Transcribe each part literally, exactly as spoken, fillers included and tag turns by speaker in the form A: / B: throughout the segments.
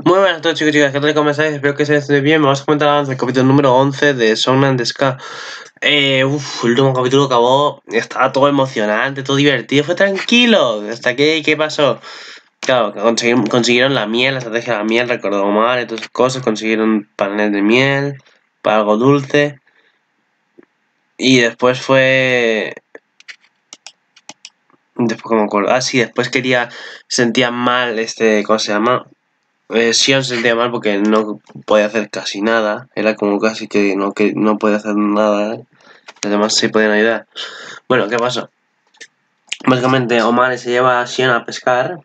A: Muy buenas a todos, chicos y chicas, ¿qué tal? ¿Cómo estáis? Espero que estéis bien. Vamos a comentar avance del capítulo número once de Song and the Ska. Eh, uf, el último capítulo acabó, estaba todo emocionante, todo divertido, fue tranquilo. ¿Hasta qué, qué pasó? Claro, consiguieron, consiguieron la miel, la estrategia de la miel, recordó Omar y todas esas cosas, consiguieron paneles de miel para algo dulce. Y después fue... Después, ¿cómo me acuerdo? Ah, sí, después quería... Sentía mal, este, ¿cómo se llama? Eh, Sion se sentía mal porque no podía hacer casi nada. Era como casi que no, que no podía hacer nada. ¿eh? Los demás sí podían ayudar. Bueno, ¿qué pasó? Básicamente Omar se lleva a Sion a pescar.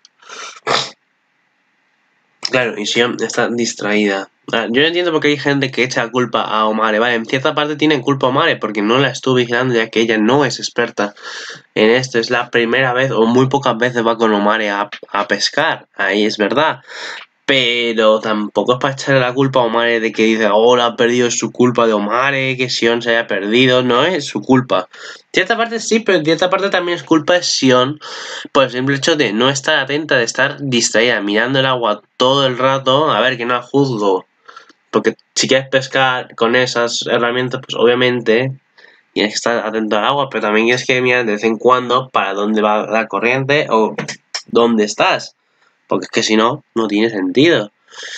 A: Claro, y Sion está distraída. Ah, yo no entiendo por qué hay gente que echa culpa a Omar. Vale, en cierta parte tienen culpa a Omar porque no la estuvo vigilando ya que ella no es experta en esto. Es la primera vez o muy pocas veces va con Omar a, a pescar. Ahí es verdad. Pero tampoco es para echarle la culpa a Omare de que dice, oh, la ha perdido, es su culpa de Omare, que Sion se haya perdido, no es su culpa. En cierta parte sí, pero en cierta parte también es culpa de Sion por el simple hecho de no estar atenta, de estar distraída, mirando el agua todo el rato, a ver, que no la juzgo. Porque si quieres pescar con esas herramientas, pues obviamente tienes que estar atento al agua, pero también tienes que mirar de vez en cuando para dónde va la corriente o dónde estás. Porque es que si no, no tiene sentido.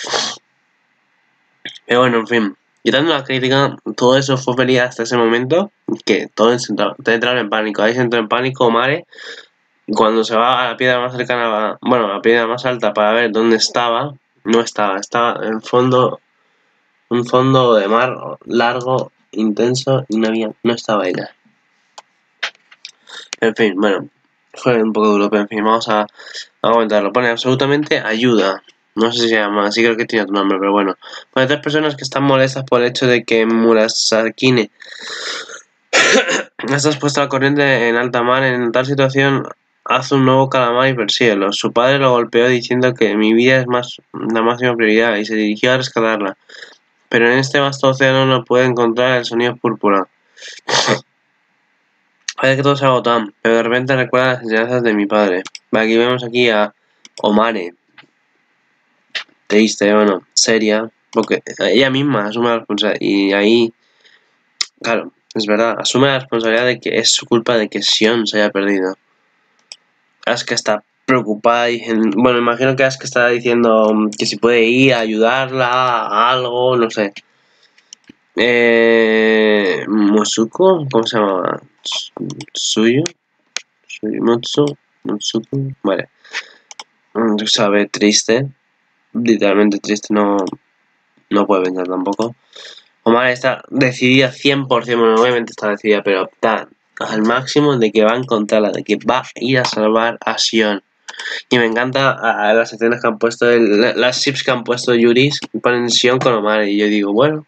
A: Pero bueno, en fin. Quitando la crítica, todo eso fue feliz hasta ese momento. Que todos entraron en pánico. Ahí se entró en pánico Mare. Cuando se va a la piedra más cercana, bueno, a la piedra más alta para ver dónde estaba, no estaba. Estaba en fondo, un fondo de mar largo, intenso, y no había, no estaba ella. En fin, bueno, fue un poco duro, pero en fin, vamos a, a comentarlo. Pone absolutamente ayuda. No sé si se llama, sí creo que tiene otro nombre, pero bueno. Pone tres personas que están molestas por el hecho de que Murasakine estás puesto al corriente en alta mar. En tal situación, haz un nuevo calamar y persíguelo. Su padre lo golpeó diciendo que mi vida es más la máxima prioridad y se dirigió a rescatarla. Pero en este vasto océano no puede encontrar el sonido púrpura. Parece que todo se agotan, pero de repente recuerda las enseñanzas de mi padre. Aquí vemos aquí a Omare. Triste, bueno, seria, porque ella misma asume la responsabilidad. Y ahí, claro, es verdad, asume la responsabilidad de que es su culpa de que Sion se haya perdido. Asuka está preocupada y, bueno, imagino que Asuka está diciendo que si puede ir a ayudarla a algo, no sé. Eh, Musuko, ¿cómo se llama? Suyo, Suyumotsu, Musuko, vale. Sabe, triste, literalmente triste, no, no puede pensar tampoco. Omar está decidida cien por cien, bueno, obviamente está decidida, pero está al máximo de que va a encontrarla, de que va a ir a salvar a Sion. Y me encanta a, a las escenas que han puesto, el, las ships que han puesto Yuris, ponen Sion con Omar, y yo digo, bueno,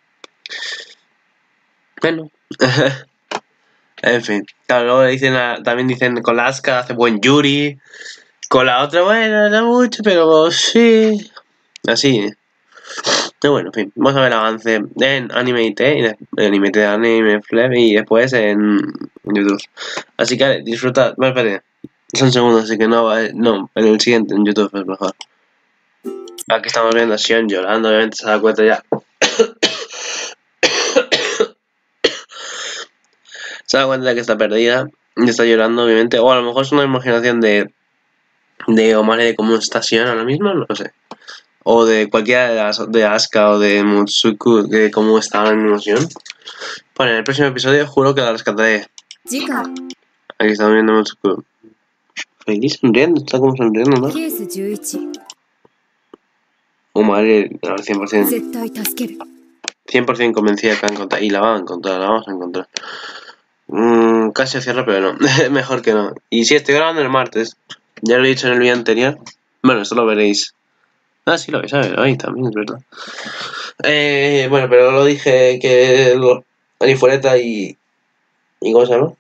A: bueno. En fin, claro, luego dicen a, también dicen con la Asuka hace buen Yuri, con la otra, bueno, no mucho, pero sí, así. Pero bueno, en fin, vamos a ver el avance en Anime I T, y de, Anime I T, Anime Flip y después en YouTube. Así que disfruta, bueno, espérate, son segundos, así que no, no, en el siguiente, en YouTube es mejor. Aquí estamos viendo a Sion llorando, obviamente se da cuenta ya. Se da cuenta de que está perdida y está llorando, obviamente, o a lo mejor es una imaginación de, de Omar de cómo está Sion ahora mismo, no lo sé. O de cualquiera de las de Asuka o de Mutsuku, de cómo está en emoción. Bueno, en el próximo episodio juro que la rescataré. Aquí estamos viendo Mutsuku. Feliz sonriendo, está como sonriendo, ¿no? Omar al cien por cien. cien por cien convencida que va a encontrar. Y la va a encontrar, la vamos a encontrar. Mm, casi cierro, pero no. Mejor que no. Y sí, estoy grabando el martes. Ya lo he dicho en el vídeo anterior. Bueno, esto lo veréis. Ah, sí, lo vais a ver hoy también, es verdad. Eh, bueno, pero lo dije que lo, Aniforeta y... ¿Y cómo se llama?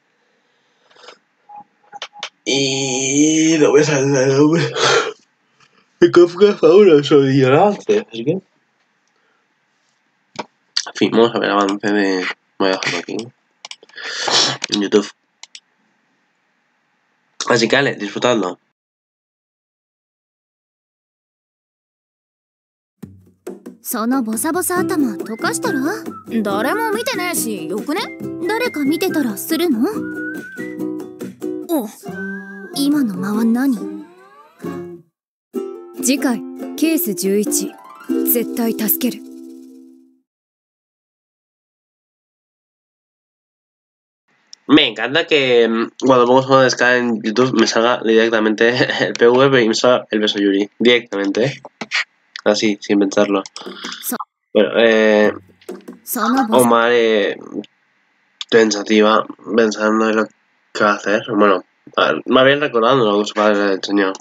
A: Y... No me sale el nombre. El Kafka fabuloso y ignorante, así que... En fin, vamos a ver el avance de... Voy a dejarlo aquí. En YouTube. Así que, dale, disfrutadlo.
B: そのボサボサ頭溶かしたら？誰も見てねえし、よくね？誰か見てたらするの？お、今の間は何？
C: 次回ケースじゅういち、絶対助ける。
A: Me encanta que mm, cuando pongo juego de Ska en YouTube me salga directamente el P V y me salga el beso Yuri. Directamente, ¿eh? Así, sin pensarlo. Bueno, eh... Omar, eh... pensativa, pensando en lo que va a hacer. Bueno, más bien recordando lo que su padre le ha enseñado.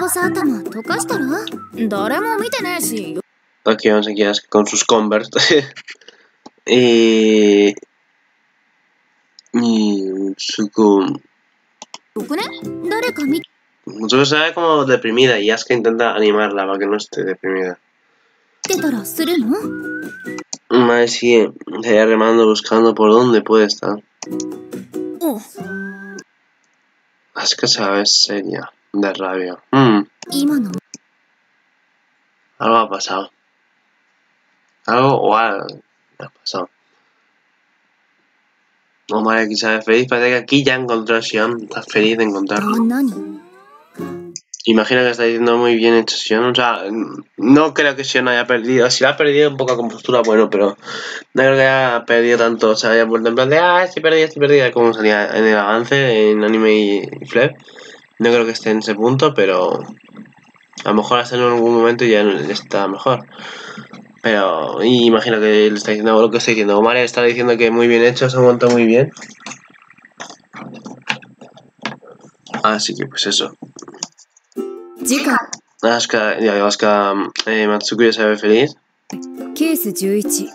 A: Aquí vamos aquí con sus Converse. y... Y... Su... Mucho se ve como deprimida y Asuka intenta animarla para que no esté deprimida. Mae sigue estaría remando buscando por dónde puede estar. Asuka se va a ver seria, de rabia. Mm. Algo ha pasado. Algo o algo ha pasado. Omar aquí se ve feliz, parece que aquí ya encontró a Xion, está feliz de encontrarlo. Imagino que está diciendo muy bien hecho Xion, o sea, no creo que Xion haya perdido, si la ha perdido un poco de compostura, bueno, pero no creo que haya perdido tanto, o sea, haya vuelto en plan de, ah, estoy perdida, estoy perdida, como salía en el avance, en anime y, y Flip. No creo que esté en ese punto, pero a lo mejor hacerlo en algún momento ya está mejor. Pero, y imagino que le está diciendo lo que estoy diciendo. Omar está diciendo que muy bien hecho, se ha montado muy bien. Así que pues eso. Asuka, ya Asuka, eh, Matsuko ya se ve feliz.
C: Caseじゅういち.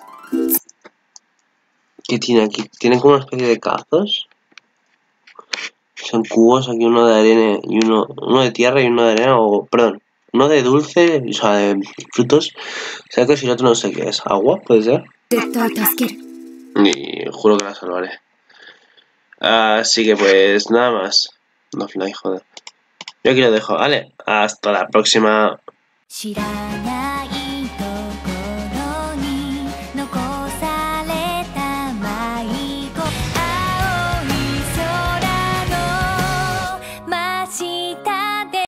A: ¿Qué tiene aquí? Tiene como una especie de cazos. Son cubos, aquí uno de arena y uno, uno de tierra y uno de arena, o perdón, uno de dulce, o sea, de frutos. Sé si el otro no sé qué es, agua, puede ser. Y juro que la salvaré. Así que pues nada más. No fly, joder. Yo aquí lo dejo, ¿vale? Hasta la próxima.